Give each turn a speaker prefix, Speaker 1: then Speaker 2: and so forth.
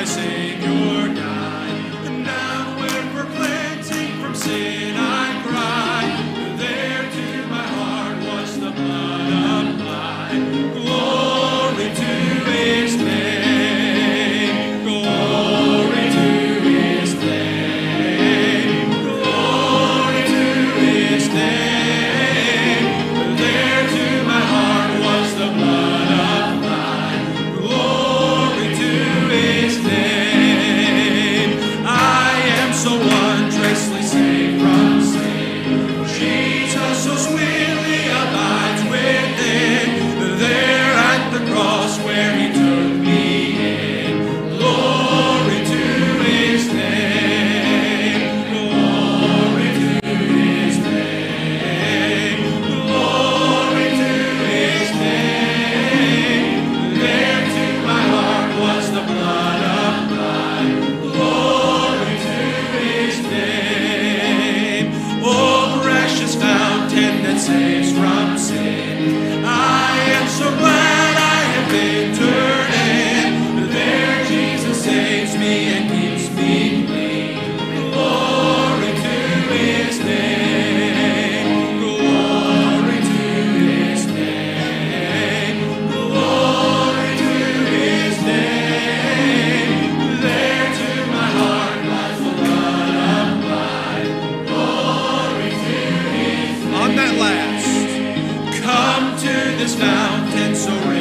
Speaker 1: my Savior died. And now where for cleansing from sin I cried, there to my heart was the blood applied. Glory to His name. Glory to His name. Glory to His name. There to my heart was the blood applied. Glory to His name. I am so untracedly saved from sin. Jesus so sweetly abides within. There at the cross where He took me in. Glory to His name. Glory to His name. Glory to His name. There to my heart was the blood applied. Glory to His name. Oh, precious fountain that saves from sin. I am so glad I have been turned in. There Jesus saves me and keeps me clean. Glory to His name. Glory to His name. Glory to His name. There to my heart was the blood applied. Glory to His name. On that last, come to this fountain so